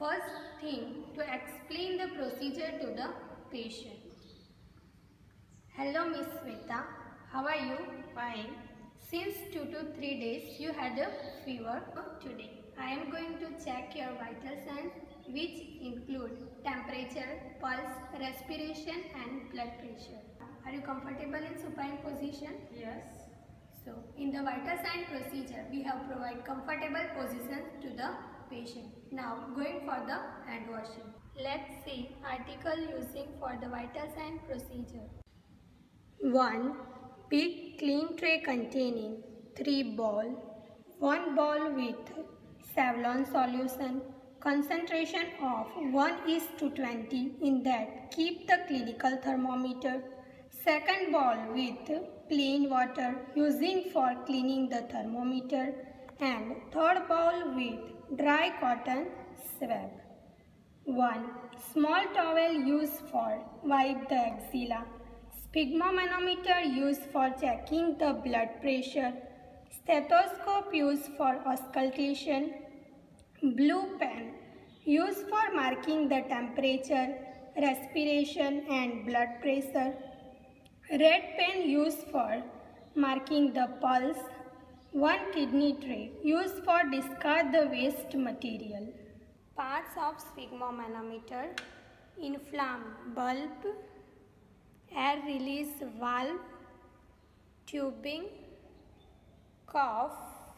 First thing, to explain the procedure to the patient. Hello Miss Sweta, how are you? Fine. Since 2 to 3 days you had a fever. Today I am going to check your vital signs, which include temperature, pulse, respiration and blood pressure. Are you comfortable in supine position? Yes. So in the vital sign procedure we have provided comfortable position to the patient. Now going for the hand washing. Let's see article using for the vital sign procedure. 1. Big clean tray containing 3 ball. 1 ball with Savlon solution. Concentration of 1:20 in that keep the clinical thermometer. Second ball with plain water using for cleaning the thermometer. And third ball with dry cotton swab. 1. Small towel used for wipe the axilla. Sphygmomanometer used for checking the blood pressure. Stethoscope used for auscultation. Blue pen used for marking the temperature, respiration and blood pressure. Red pen used for marking the pulse. 1 kidney tray used for discard the waste material. Parts of sphygmomanometer: inflam bulb, air release valve, tubing, cuff,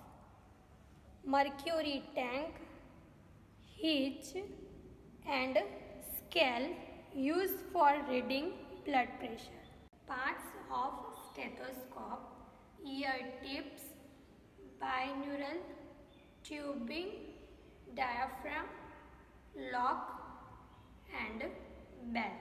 mercury tank, hitch and scale used for reading blood pressure. Parts of stethoscope: ear tips, binaural, tubing, diaphragm, lock and bell.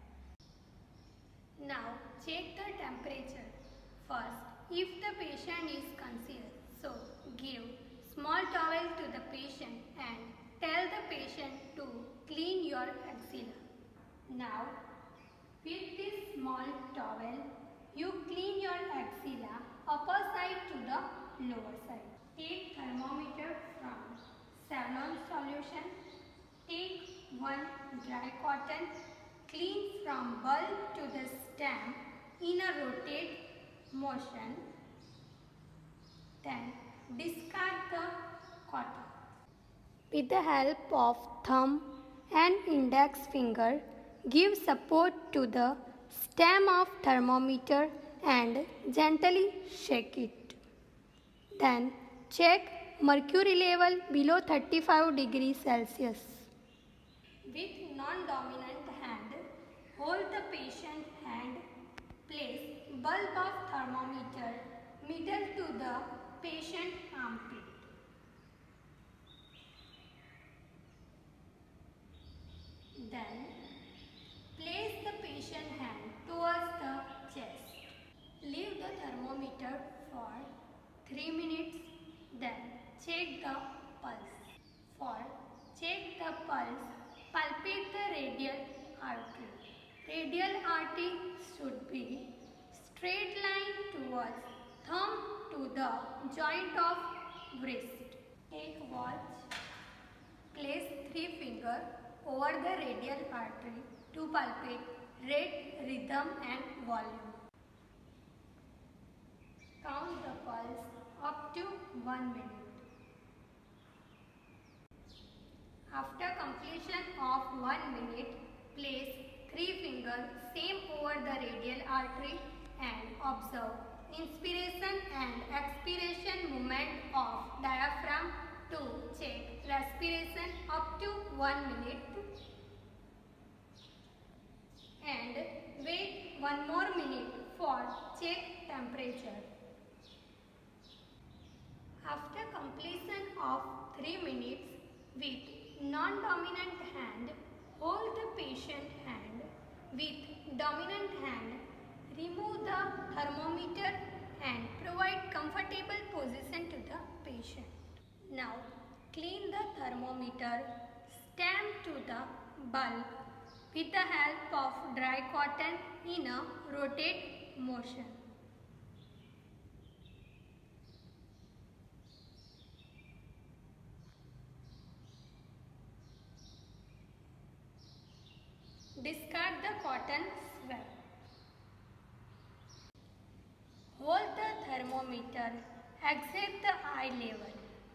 Now check the temperature. First, if the patient is conscious, so give small towel to the patient and tell the patient to clean your axilla. Now with this small towel, you clean your axilla upper side to the lower side. Take thermometer from Savlon solution. Take 1 dry cotton. Clean from bulb to the stem in a rotate motion. Then discard the cotton. With the help of thumb and index finger, give support to the stem of thermometer and gently shake it. Then check mercury level below 35 degrees Celsius. With non-dominant hand, hold the patient hand. Place bulb of thermometer middle to the patient armpit. Then place the patient hand towards the chest. Leave the thermometer for 3 minutes. Then check the pulse. For check the pulse, palpate the radial artery. Radial artery should be straight line towards thumb to the joint of wrist. Take watch. Place 3 fingers over the radial artery to palpate rate, rhythm and volume. Count the pulse up to 1 minute. After completion of 1 minute, place 3 fingers same over the radial artery and observe inspiration and expiration movement of diaphragm to check respiration up to 1 minute and wait 1 more minute for check temperature. After completion of 3 minutes, with non-dominant hand, hold the patient hand. With dominant hand, remove the thermometer and provide comfortable position to the patient. Now, clean the thermometer stem to the bulb with the help of dry cotton in a rotate motion. thermometer exact the eye level.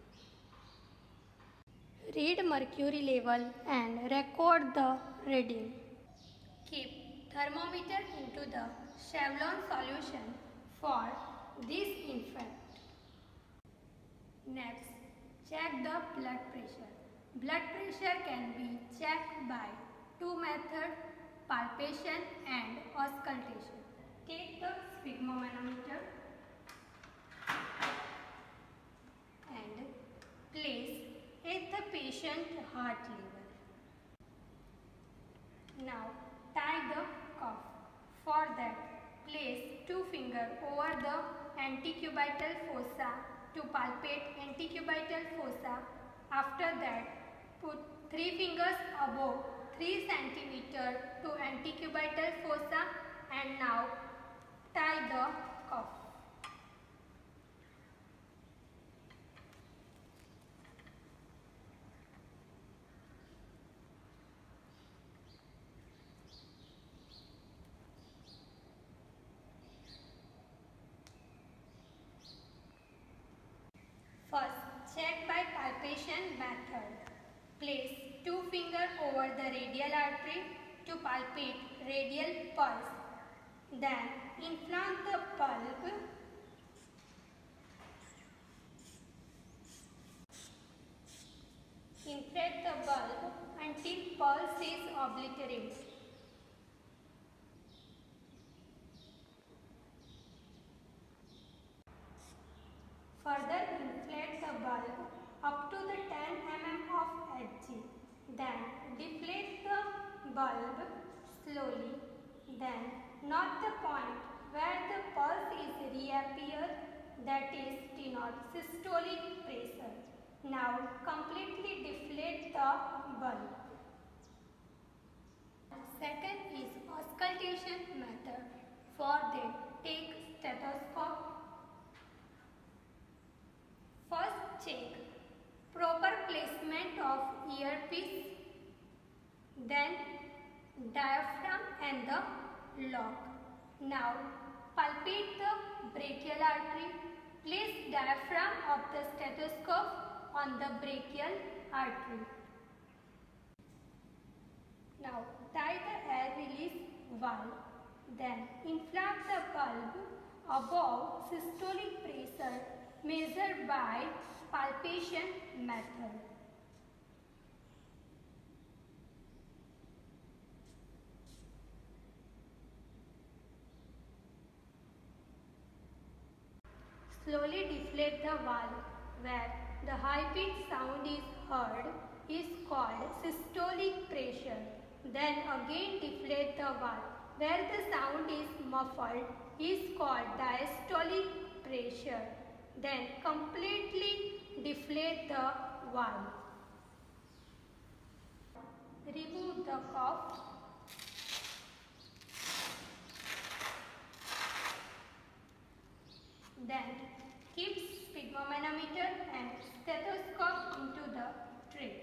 Read mercury level and record the reading. Keep thermometer into the Chevron solution for disinfect. Next, check the blood pressure. Blood pressure can be checked by two methods, palpation and auscultation. Take the sphygmomanometer and place at the patient heart level. Now tie the cuff. For that, place two fingers over the antecubital fossa to palpate antecubital fossa. After that, put three fingers above 3 cm to antecubital fossa and now tie the cuff. First, check by palpation method. Place two fingers over the radial artery to palpate radial pulse. Then, inflate the bulb. Inflate the bulb until pulse is obliterated. Further, inflate the bulb up to the 10 mm of edge. Then, deflate the bulb slowly. Then, note the point where the pulse is reappear, that is T0, systolic pressure. Now, completely deflate the bulb. Second is auscultation method. For that, take stethoscope. First, check proper placement of earpiece, then diaphragm and the lock. Now, palpate the brachial artery. Place diaphragm of the stethoscope on the brachial artery. Now, tie the air release valve. Then, inflate the bulb above systolic pressure measured by palpation method. Slowly deflate the valve. Where the high-pitched sound is heard is called systolic pressure. Then again deflate the valve. Where the sound is muffled is called diastolic pressure. Then completely deflate the valve. Remove the cuff. Then keep sphygmomanometer and stethoscope into the tray.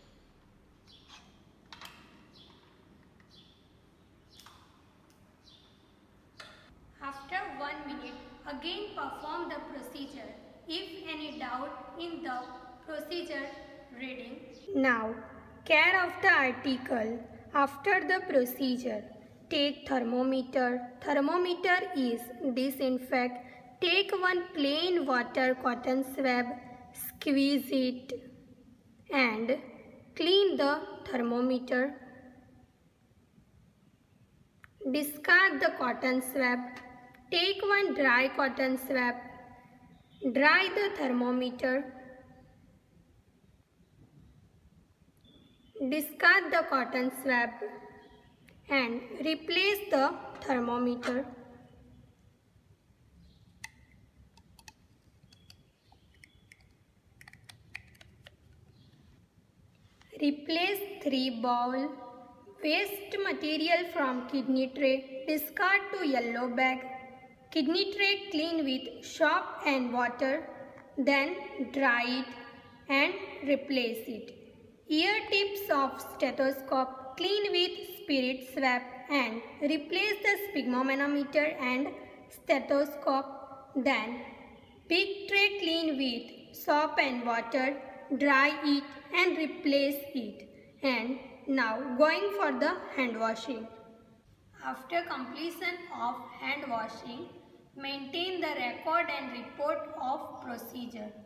After 1 minute, again perform the procedure. If any doubt in the procedure reading. Now, care of the article. After the procedure, take thermometer. Thermometer is disinfect. Take one plain water cotton swab, squeeze it and clean the thermometer. Discard the cotton swab. Take one dry cotton swab. Dry the thermometer. Discard the cotton swab and replace the thermometer. Replace 3 bowl. Waste material from kidney tray. Discard to yellow bag. Kidney tray clean with soap and water. Then dry it and replace it. Ear tips of stethoscope clean with spirit swab and replace the sphygmomanometer and stethoscope. Then Pick tray clean with soap and water, dry it and replace it. And now going for the hand washing. After completion of hand washing, maintain the record and report of procedure.